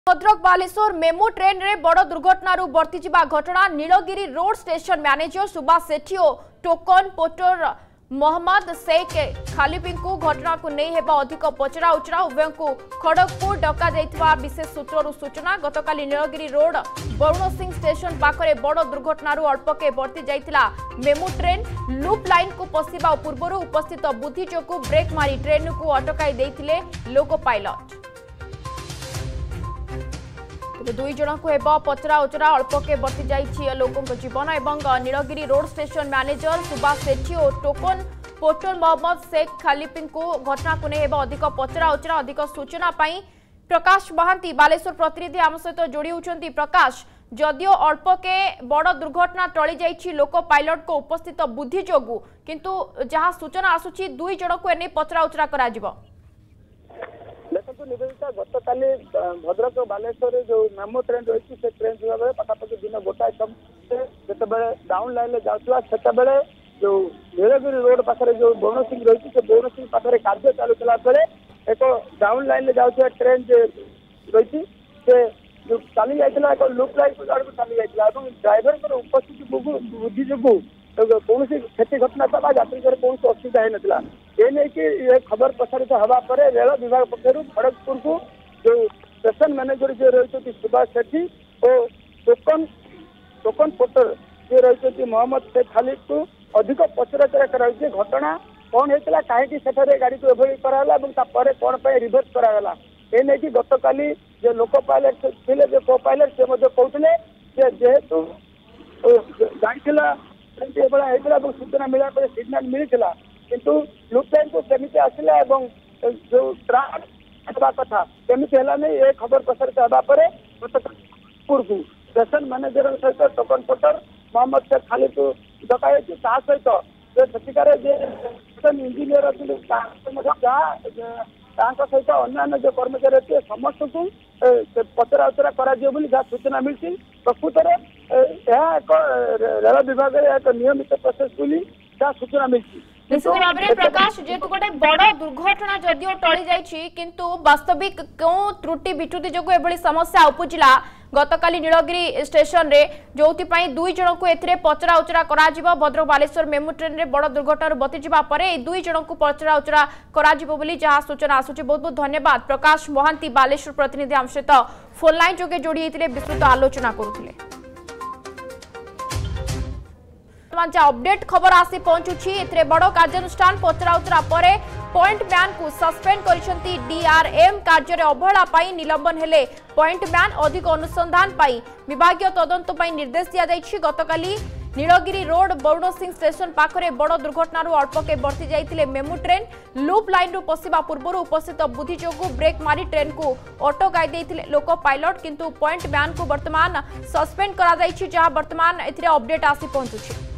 Bhadrak Baleshwar MEMU train रे बड़ दुर्घटना बर्तिजिबा घटना Nilgiri road station manager Subhash Sethi और टोकन पोर्टर मोहम्मद शेख खालिपी को घटना को नहीं हेबा अधिक पचरा उचरा उभय को खड़गपुर डका जाइथिबा विशेष सूत्रु सूचना गतकाली नीलगिरी रोड वरुण सिंह स्टेशन पाखरे बड़ दुर्घटना अल्पके बर्ती जाइथिला मेमू ट्रेन लूप लाइन को पशिबा पूर्व उपस्थित बुद्धिजोगु ब्रेक मारी ट्रेन को अटकाई देइथिले लोको पायलट दुई जन को हेबा पचरा उचरा अल्पके बर्ती जाइछि लोकों जीवन एवं Nilgiri road station manager Subhash Sethi और टोकन पोर्टर मोहम्मद शेख खालिपी को घटना को नहीं हेबा अधिक पचरा उचरा अधिक सूचना पाई प्रकाश महांती बालेश्वर प्रतिनिधि आम सहित जोड़ी होउछंती। प्रकाश, जदियो अल्पके बड़ दुर्घटना टली जाइछि लोको पायलट को उपस्थित बुद्धि जोगु किंतु जहां सूचना आसुछि दुई जन को एने पचरा उचरा करा जिवो। देखो निवेदिता गतकाली भद्रक बालेश्वर जो मेमो ट्रेन रही से ट्रेन जो पाखापाखि दिन गोटाए जो डाउन लाइन जाता जो नीलगिरी रोड पाखे जो वरुण सिंह रही से वरुण सिंह पाखे कार्य चलुला बेले एक डाउन लाइन जाऊा ट्रेन रही से जो चली जाता एक लुप लाइन को आड़ चली जाता ड्राइवर उपस्थित बुद्धि जो कौन क्षति घटना था यात्री कौन असुविधा होता ये खबर प्रसारित हवा पर रेल विभाग पक्षर खड़गपुर को जो स्टेशन मैनेजर जी रही सुभाष सेठी और टोकन पोर्टर जी रही मोहम्मद शेख खालिद को अधिक पचराचरा कराई घटना कौन होता कहीं गाड़ी को एभली कराला कौन रिभर्स कराला ये नहीं गतकाली जो लोको पायलट थे जो को पायलट से कहते जेहेतु गाड़ी सूचना मिला सिग्नाल मिलता किंतु लुप लाइन को केमिति आसिला एवं जो ट्राक कथा केमिति हला नहीं ये खबर प्रसारित हवा पर पूर्व स्टेशन मैनेजर सहित टोकन पोर्टर मोहम्मद शेख खालिद को डकाई सहित जो सेठिकार इंजीनियर अच्छे सहित अन्य जो कर्मचारी अच्छे समस्त को पचरा उचरा कर सूचना मिली प्रकृत में एक रेल विभाग एक नियमित प्रोसेस बोली सूचना मिली। निश्चित भाव में प्रकाश जेतु गोटे बड़ दुर्घटना जदियो टली जाइछि किंतु वास्तविक क्यों त्रुटि विच्युति जोगु एभली समस्या उपजिला गतकाली नीलगिरी स्टेशन रे जोथि पई दुई जन को एथिरे पचरा उचरा करा जिवो भद्रक बालेश्वर मेमू ट्रेन रे बड़ दुर्घटना बति जिबा परे दुई जन को पचरा उचरा करा जिवो बोली जहां सूचना आसुछि। बहुत बहुत धन्यवाद प्रकाश महांती बालेश्वर प्रतिनिधि आम सहित फोन लाइन जोगे जोड़ी हेतिले विस्तृत आलोचना करुथिले। अपडेट खबर आसी पहुंचुछि एथरे बड़ कार्यानुष्ठान पचरा उचरा परे पॉइंट मैन को सस्पेंड करिसेंती डीआरएम कार्य रे अवहेला पाई निलंबन हेले पॉइंट मैन अधिक अनुसंधान पाई विभागीय तदंत पाई निर्देश दिया जाइछि। गतकाली नीलगिरी रोड वरुण सिंह स्टेशन पाखरे बड़ दुर्घटना अल्पके बर्ती जाइतिले मेमू ट्रेन लूप लाइन रु पशिबा पूर्व उपस्थित बुद्धि जोगु ब्रेक मारी ट्रेन को अटकाई देइतिले लोको पायलट किंतु पॉइंट मैन को वर्तमान सस्पेंड करा जाइछि जहां वर्तमान एथिरे अपडेट आसी पहुंचुछि।